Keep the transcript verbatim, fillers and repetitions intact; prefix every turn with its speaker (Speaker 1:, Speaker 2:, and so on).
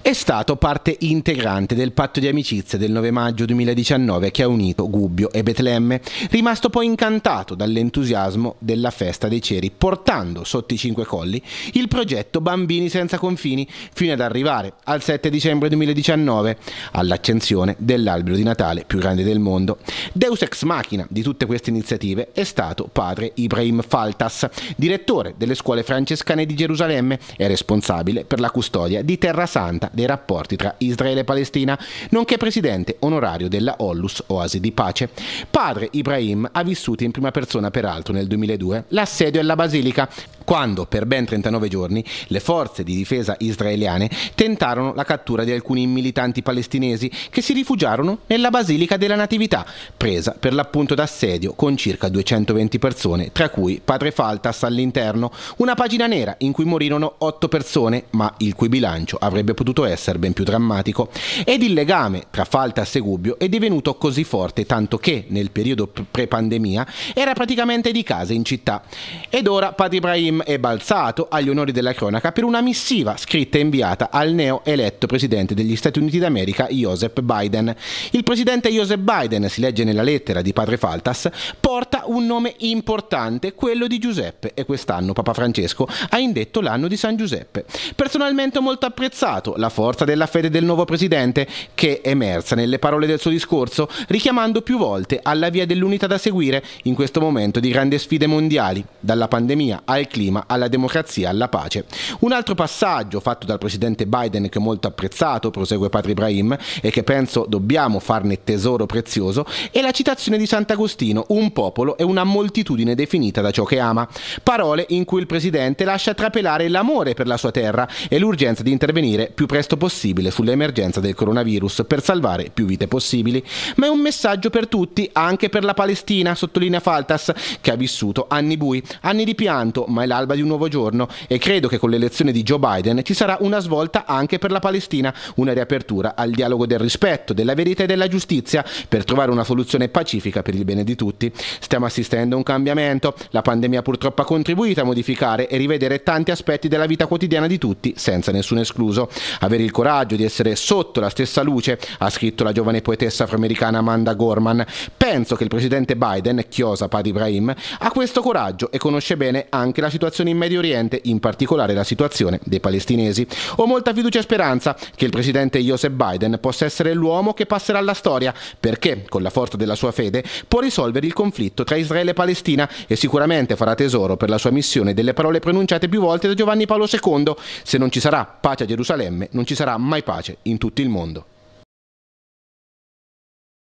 Speaker 1: È stato parte integrante del patto di amicizia del nove maggio duemiladiciannove che ha unito Gubbio e Betlemme, rimasto poi incantato dall'entusiasmo della festa dei ceri, portando sotto i cinque colli il progetto Bambini senza confini, fino ad arrivare al sette dicembre duemiladiciannove all'accensione dell'albero di Natale più grande del mondo. Deus ex machina di tutte queste iniziative è stato padre Ibrahim Faltas, direttore delle scuole francescane di Gerusalemme e responsabile per la custodia di Terra Santa dei rapporti tra Israele e Palestina, nonché presidente onorario della Onlus Oasi di Pace. Padre Ibrahim ha vissuto in prima persona, peraltro, nel duemiladue l'assedio alla Basilica, quando per ben trentanove giorni le forze di difesa israeliane tentarono la cattura di alcuni militanti palestinesi che si rifugiarono nella Basilica della Natività, presa per l'appunto d'assedio con circa duecentoventi persone, tra cui padre Faltas all'interno, una pagina nera in cui morirono otto persone, ma il cui bilancio avrebbe potuto essere ben più drammatico. Ed il legame tra Faltas e Gubbio è divenuto così forte tanto che nel periodo pre-pandemia era praticamente di casa in città. Ed ora padre Ibrahim è balzato agli onori della cronaca per una missiva scritta e inviata al neo eletto presidente degli Stati Uniti d'America Joseph Biden. Il presidente Joseph Biden, si legge nella lettera di padre Faltas, porta un nome importante, quello di Giuseppe, e quest'anno Papa Francesco ha indetto l'anno di San Giuseppe. Personalmente ho molto apprezzato la forza della fede del nuovo presidente, che è emersa nelle parole del suo discorso, richiamando più volte alla via dell'unità da seguire in questo momento di grandi sfide mondiali, dalla pandemia al clima, alla democrazia, alla pace. Un altro passaggio fatto dal presidente Biden che ho molto apprezzato, prosegue padre Ibrahim, e che penso dobbiamo farne tesoro prezioso, è la citazione di Sant'Agostino: un popolo è una moltitudine definita da ciò che ama. Parole in cui il presidente lascia trapelare l'amore per la sua terra e l'urgenza di intervenire più presto possibile sull'emergenza del coronavirus per salvare più vite possibili. Ma è un messaggio per tutti, anche per la Palestina, sottolinea Faltas, che ha vissuto anni bui, anni di pianto, ma è l'alba di un nuovo giorno, e credo che con l'elezione di Joe Biden ci sarà una svolta anche per la Palestina, una riapertura al dialogo del rispetto, della verità e della giustizia per trovare una soluzione pacifica per il bene di tutti. Stiamo assistendo a un cambiamento, la pandemia purtroppo ha contribuito a modificare e rivedere tanti aspetti della vita quotidiana di tutti, senza nessuno escluso. Avere il coraggio di essere sotto la stessa luce, ha scritto la giovane poetessa afroamericana Amanda Gorman. Penso che il presidente Biden, chiosa padre Ibrahim, ha questo coraggio e conosce bene anche la situazione in Medio Oriente, in particolare la situazione dei palestinesi. Ho molta fiducia e speranza che il presidente Joseph Biden possa essere l'uomo che passerà alla storia, perché con la forza della sua fede può risolvere il conflitto tra Israele e Palestina, e sicuramente farà tesoro per la sua missione delle parole pronunciate più volte da Giovanni Paolo secondo: se non ci sarà pace a Gerusalemme, non ci sarà mai pace in tutto il mondo.